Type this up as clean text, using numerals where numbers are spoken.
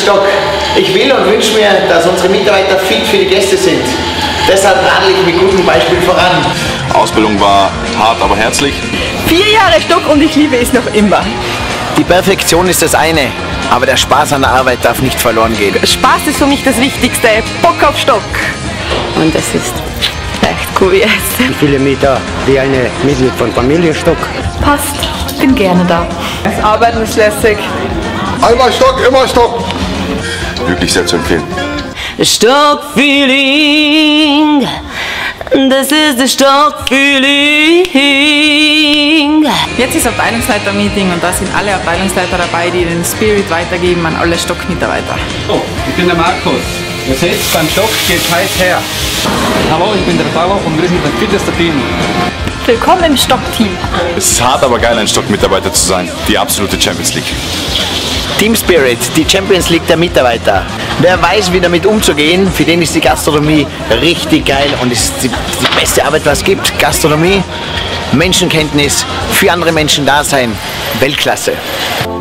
Stock. Ich will und wünsche mir, dass unsere Mitarbeiter fit für die Gäste sind. Deshalb radle ich mit gutem Beispiel voran. Ausbildung war hart, aber herzlich. 4 Jahre Stock und ich liebe es noch immer. Die Perfektion ist das eine, aber der Spaß an der Arbeit darf nicht verloren gehen. Spaß ist für mich das Wichtigste. Bock auf Stock. Und das ist echt cool jetzt. Ich fühle mich da wie eine Mitglied von Familienstock. Passt, bin gerne da. Das Arbeiten ist lässig. Einmal Stock, immer Stock. Wirklich sehr zu empfehlen. Stock-Feeling, das ist das Stock-Feeling. Jetzt ist Abteilungsleiter-Meeting und da sind alle Abteilungsleiter dabei, die den Spirit weitergeben an alle Stock-Mitarbeiter. Oh, ich bin der Markus. Ihr seht, beim Stock geht heiß her. Hallo, ich bin der Bauer und wir sind das fitteste Team. Willkommen im Stock-Team. Es ist hart, aber geil, ein Stock-Mitarbeiter zu sein. Die absolute Champions League. Team Spirit, die Champions League der Mitarbeiter. Wer weiß, wie damit umzugehen, für den ist die Gastronomie richtig geil und ist die beste Arbeit, was es gibt. Gastronomie, Menschenkenntnis, für andere Menschen da sein, Weltklasse.